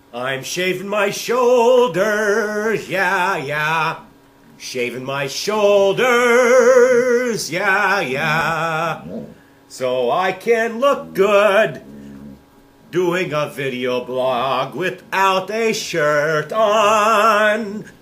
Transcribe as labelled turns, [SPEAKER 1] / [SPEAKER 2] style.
[SPEAKER 1] I'm shaving my shoulders, yeah, yeah. Shaving my shoulders, yeah, yeah. So I can look good doing a video blog without a shirt on.